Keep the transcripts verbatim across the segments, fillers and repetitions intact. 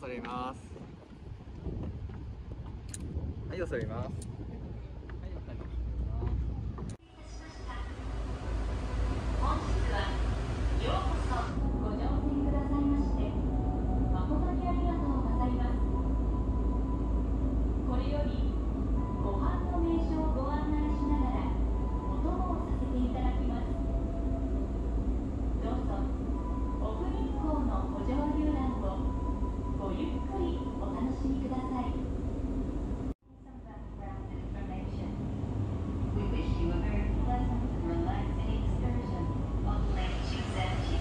恐れ入ります。はい、恐れ入ります。 本日はようこそご乗船くださいまして誠にありがとうございます。これより湖畔の名所をご案内しながらお供をさせていただきます。どうぞ奥日光の湖上遊覧をごゆっくりお楽しみください。We wish you a very pleasant and relaxing excursion on Lake Chuzenji.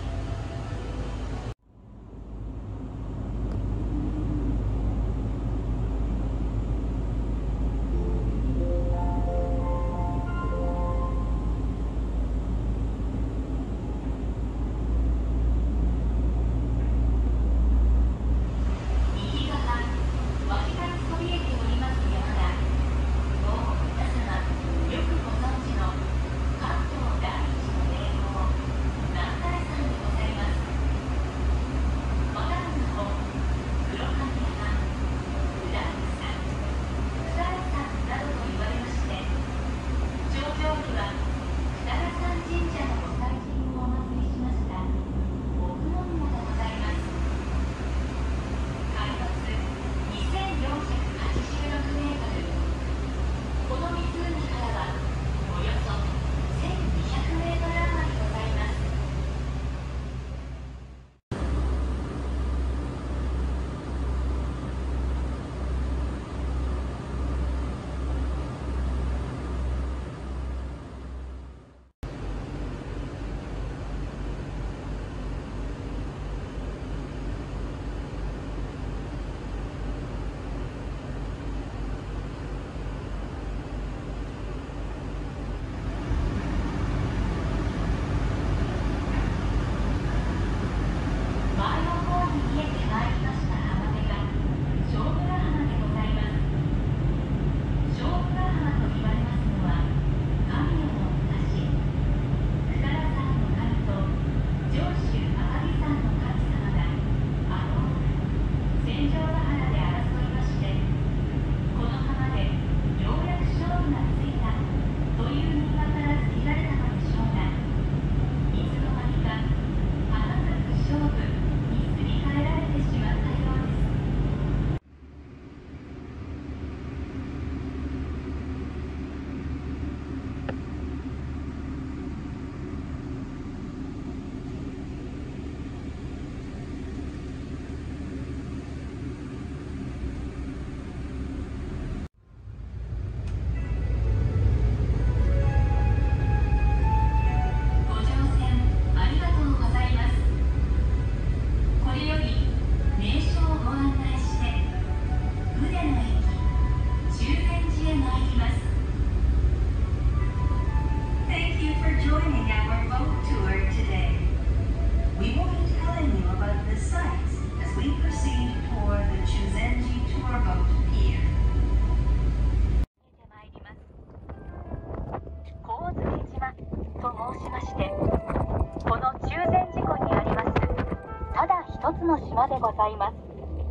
の島でございます。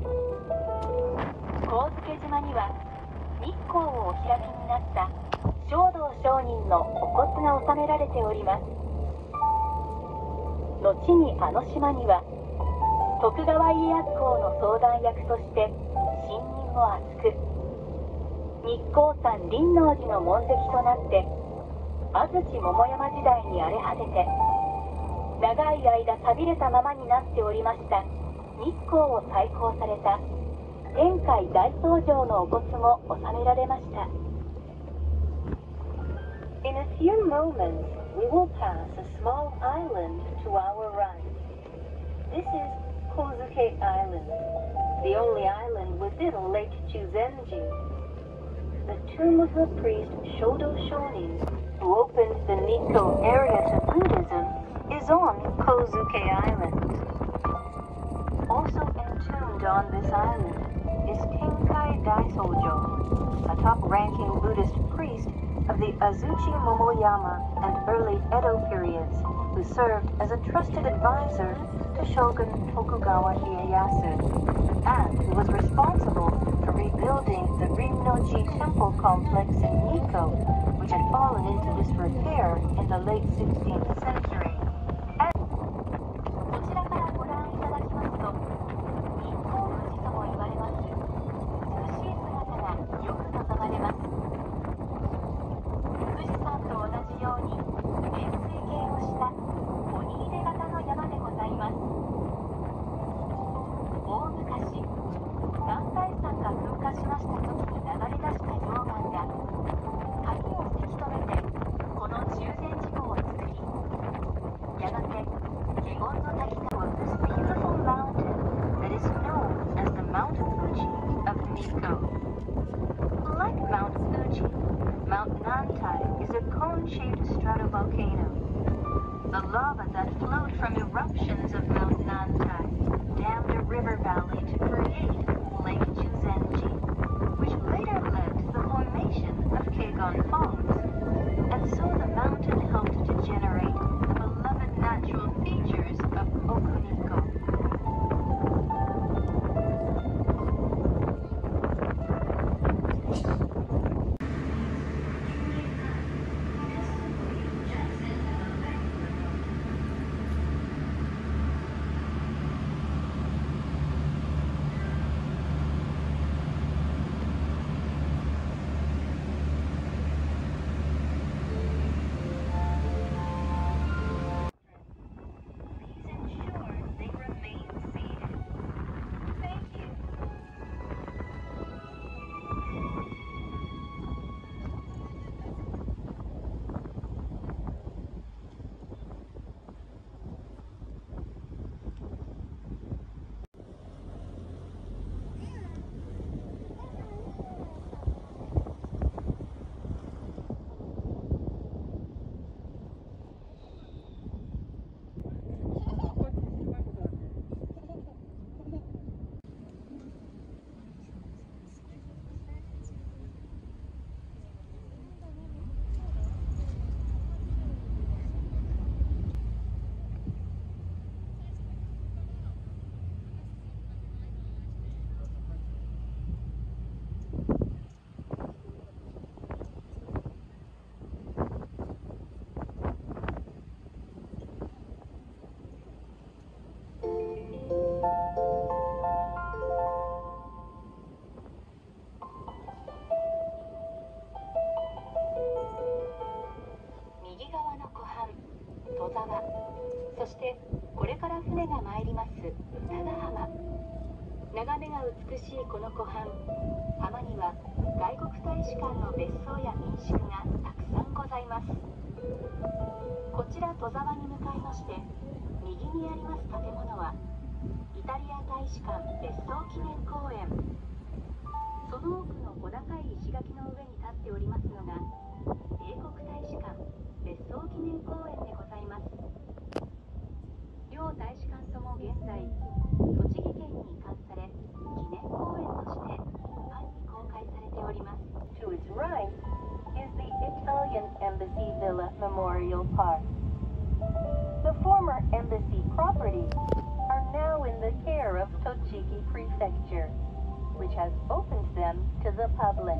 神漬島には日光をお開きになった正道上人のお骨が納められております。後にあの島には徳川家康公の相談役として信任を厚く、日光山輪王寺の門跡となって安土桃山時代に荒れ果てて長い間寂れたままになっておりました日光を再興された天海大僧正のお骨も納められました。 In a few moments we will pass a small island to our right. This is Kozuke Island, the only island within Lake Chuzenji. The tomb of the priest Shodo Shonin, who opened the Nikko area to Buddhism, is on Kozuke Island. Also entombed on this island is Tenkai Daisojo, a top-ranking Buddhist priest of the Azuchi Momoyama and early Edo periods, who served as a trusted advisor to Shogun Tokugawa Ieyasu, and who was responsible for rebuilding the Rinnoji temple complex in Nikko, which had fallen into disrepair in the late sixteenth century. こちらからご覧いただきますと、日光富士とも言われます。美しい姿がよく望まれます。富士山と同じように円錐形をした鬼入れ型の山でございます。大昔、男体山が噴火しました時に流れ出した溶岩が鍵をせき止めてこの中禅寺湖を作り、やがて華厳の滝が this beautiful mountain that is known as the Mount Fuji of Nikko. Like Mount Fuji, Mount Nantai is a cone-shaped stratovolcano. The lava that flowed from eruptions of Mount Nantai dammed a river valley to create Lake Chuzenji, which later led to the formation of Kegon Falls. And so the mountain helped to generate the beloved natural features of Okuniko.沢、そしてこれから船が参ります長浜。眺めが美しいこの湖畔、浜には外国大使館の別荘や民宿がたくさんございます。こちら戸沢に向かいまして、右にあります建物はイタリア大使館別荘記念公園。その奥の小高い石垣の上に立っておりますのが英国大使館別荘記念公園でございます。両大使館とも現在栃木県に移管され、記念公園として一般に公開されております。To its right is the Italian Embassy Villa Memorial Park. The former embassy properties are now in the care of Tochigi Prefecture, which has opened them to the public.